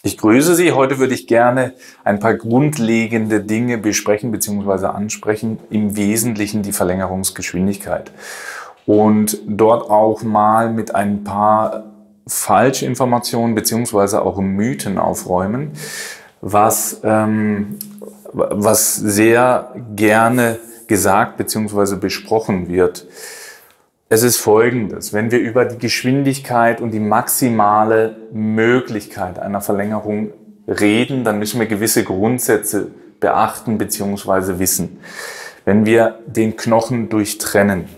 Ich grüße Sie. Heute würde ich gerne ein paar grundlegende Dinge besprechen bzw. ansprechen, im Wesentlichen die Verlängerungsgeschwindigkeit. Und dort auch mal mit ein paar Falschinformationen bzw. auch Mythen aufräumen, was sehr gerne gesagt bzw. besprochen wird. Es ist Folgendes: Wenn wir über die Geschwindigkeit und die maximale Möglichkeit einer Verlängerung reden, dann müssen wir gewisse Grundsätze beachten bzw. wissen. Wenn wir den Knochen durchtrennen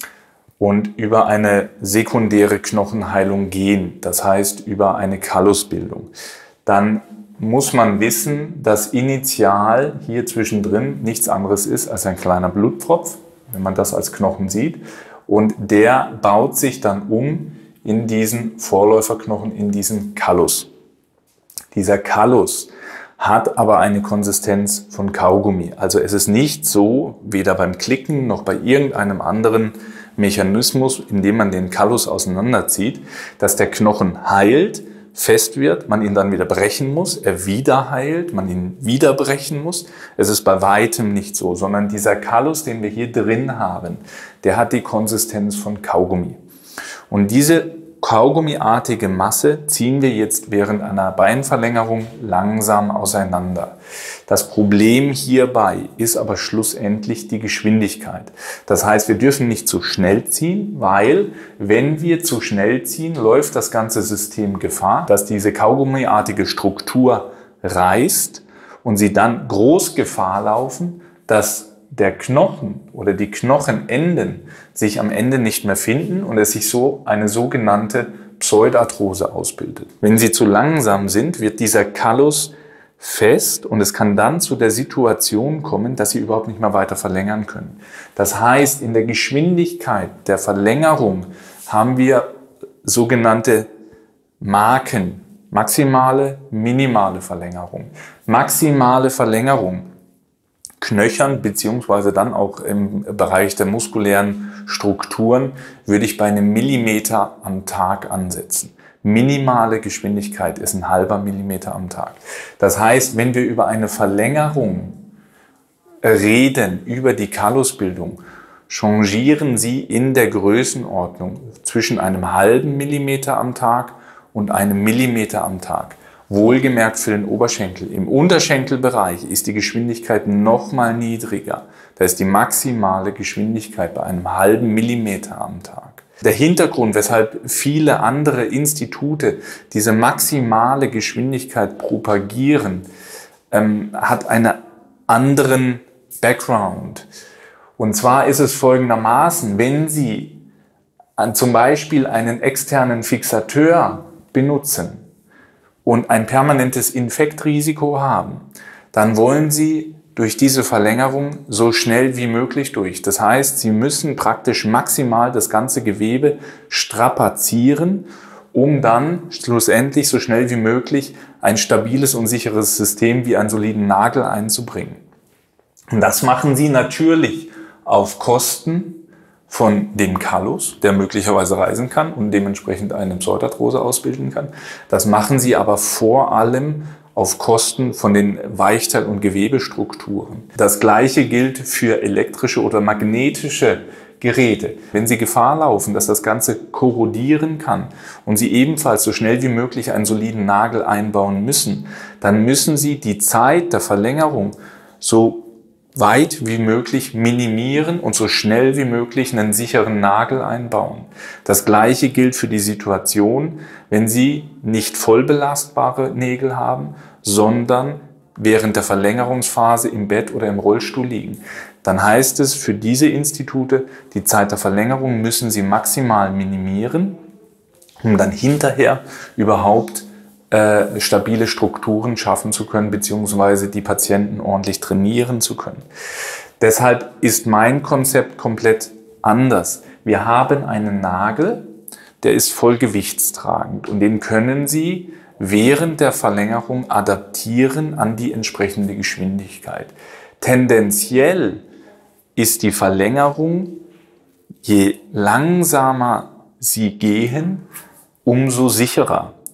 und über eine sekundäre Knochenheilung gehen, das heißt über eine Kallusbildung, dann muss man wissen, dass initial hier zwischendrin nichts anderes ist als ein kleiner Blutpfropf, wenn man das als Knochen sieht. Und der baut sich dann um in diesen Vorläuferknochen, in diesen Kallus. Dieser Kallus hat aber eine Konsistenz von Kaugummi. Also es ist nicht so, weder beim Klicken noch bei irgendeinem anderen Mechanismus, in dem man den Kallus auseinanderzieht, dass der Knochen heilt, fest wird, man ihn dann wieder brechen muss, er wieder heilt, man ihn wieder brechen muss. Es ist bei weitem nicht so, sondern dieser Kallus, den wir hier drin haben, der hat die Konsistenz von Kaugummi. Und diese kaugummiartige Masse ziehen wir jetzt während einer Beinverlängerung langsam auseinander. Das Problem hierbei ist aber schlussendlich die Geschwindigkeit. Das heißt, wir dürfen nicht zu schnell ziehen, weil wenn wir zu schnell ziehen, läuft das ganze System Gefahr, dass diese kaugummiartige Struktur reißt und sie dann groß Gefahr laufen, dass der Knochen oder die Knochenenden sich am Ende nicht mehr finden und es sich so eine sogenannte Pseudarthrose ausbildet. Wenn sie zu langsam sind, wird dieser Kallus fest und es kann dann zu der Situation kommen, dass sie überhaupt nicht mehr weiter verlängern können. Das heißt, in der Geschwindigkeit der Verlängerung haben wir sogenannte Marken: maximale, minimale Verlängerung. Maximale Verlängerung, knöchern beziehungsweise dann auch im Bereich der muskulären Strukturen, würde ich bei einem Millimeter am Tag ansetzen. Minimale Geschwindigkeit ist ein halber Millimeter am Tag. Das heißt, wenn wir über eine Verlängerung reden, über die Kallusbildung, changieren Sie in der Größenordnung zwischen einem halben Millimeter am Tag und einem Millimeter am Tag. Wohlgemerkt für den Oberschenkel. Im Unterschenkelbereich ist die Geschwindigkeit noch mal niedriger. Da ist die maximale Geschwindigkeit bei einem halben Millimeter am Tag. Der Hintergrund, weshalb viele andere Institute diese maximale Geschwindigkeit propagieren, hat einen anderen Background. Und zwar ist es folgendermaßen: Wenn Sie zum Beispiel einen externen Fixateur benutzen und ein permanentes Infektrisiko haben, dann wollen Sie durch diese Verlängerung so schnell wie möglich durch. Das heißt, Sie müssen praktisch maximal das ganze Gewebe strapazieren, um dann schlussendlich so schnell wie möglich ein stabiles und sicheres System wie einen soliden Nagel einzubringen. Und das machen Sie natürlich auf Kosten von dem Kallus, der möglicherweise reißen kann und dementsprechend eine Pseudarthrose ausbilden kann. Das machen Sie aber vor allem auf Kosten von den Weichteil- und Gewebestrukturen. Das Gleiche gilt für elektrische oder magnetische Geräte. Wenn Sie Gefahr laufen, dass das Ganze korrodieren kann und Sie ebenfalls so schnell wie möglich einen soliden Nagel einbauen müssen, dann müssen Sie die Zeit der Verlängerung so weit wie möglich minimieren und so schnell wie möglich einen sicheren Nagel einbauen. Das Gleiche gilt für die Situation, wenn Sie nicht voll belastbare Nägel haben, sondern während der Verlängerungsphase im Bett oder im Rollstuhl liegen. Dann heißt es für diese Institute, die Zeit der Verlängerung müssen Sie maximal minimieren, um dann hinterher überhaupt stabile Strukturen schaffen zu können, beziehungsweise die Patienten ordentlich trainieren zu können. Deshalb ist mein Konzept komplett anders. Wir haben einen Nagel, der ist voll gewichtstragend und den können Sie während der Verlängerung adaptieren an die entsprechende Geschwindigkeit. Tendenziell ist die Verlängerung, je langsamer Sie gehen, umso sicherer.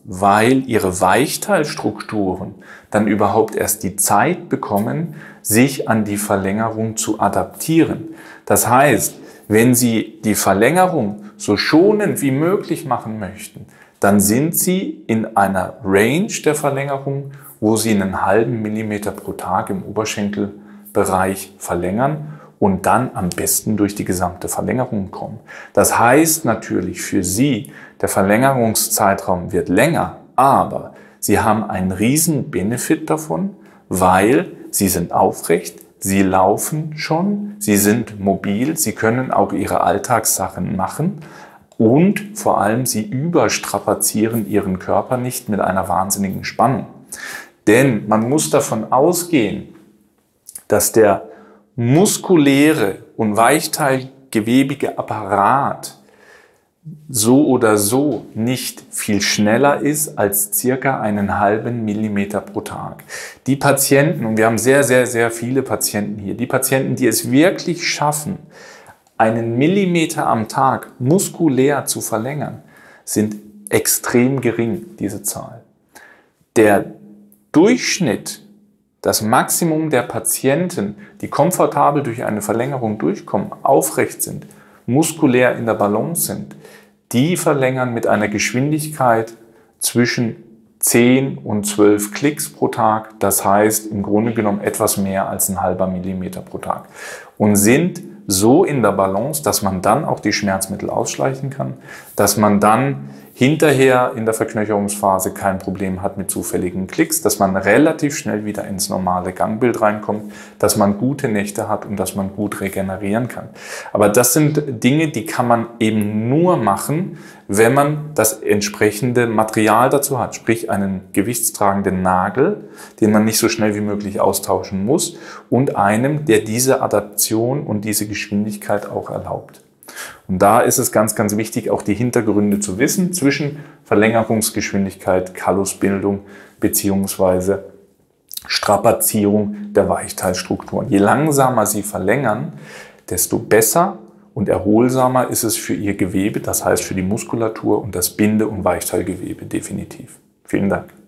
weil ihre Weichteilstrukturen dann überhaupt erst die Zeit bekommen, sich an die Verlängerung zu adaptieren. Das heißt, wenn Sie die Verlängerung so schonend wie möglich machen möchten, dann sind Sie in einer Range der Verlängerung, wo Sie einen halben Millimeter pro Tag im Oberschenkelbereich verlängern und dann am besten durch die gesamte Verlängerung kommen. Das heißt natürlich für Sie, der Verlängerungszeitraum wird länger, aber Sie haben einen riesen Benefit davon, weil Sie sind aufrecht, Sie laufen schon, Sie sind mobil, Sie können auch Ihre Alltagssachen machen und vor allem Sie überstrapazieren Ihren Körper nicht mit einer wahnsinnigen Spannung. Denn man muss davon ausgehen, dass der muskuläre und weichteilgewebige Apparat so oder so nicht viel schneller ist als circa einen halben Millimeter pro Tag. Die Patienten, und wir haben sehr, sehr, sehr viele Patienten hier, die Patienten, die es wirklich schaffen, einen Millimeter am Tag muskulär zu verlängern, sind extrem gering, diese Zahl. Der Durchschnitt, das Maximum der Patienten, die komfortabel durch eine Verlängerung durchkommen, aufrecht sind, muskulär in der Balance sind, die verlängern mit einer Geschwindigkeit zwischen 10 und 12 Klicks pro Tag. Das heißt im Grunde genommen etwas mehr als ein halber Millimeter pro Tag. Und sind so in der Balance, dass man dann auch die Schmerzmittel ausschleichen kann, dass man dann hinterher in der Verknöcherungsphase kein Problem hat mit zufälligen Klicks, dass man relativ schnell wieder ins normale Gangbild reinkommt, dass man gute Nächte hat und dass man gut regenerieren kann. Aber das sind Dinge, die kann man eben nur machen, wenn man das entsprechende Material dazu hat, sprich einen gewichtstragenden Nagel, den man nicht so schnell wie möglich austauschen muss und einem, der diese Adaption und diese Geschwindigkeit auch erlaubt. Und da ist es ganz, ganz wichtig, auch die Hintergründe zu wissen zwischen Verlängerungsgeschwindigkeit, Kallusbildung bzw. Strapazierung der Weichteilstrukturen. Je langsamer Sie verlängern, desto besser und erholsamer ist es für Ihr Gewebe, das heißt für die Muskulatur und das Binde- und Weichteilgewebe definitiv. Vielen Dank.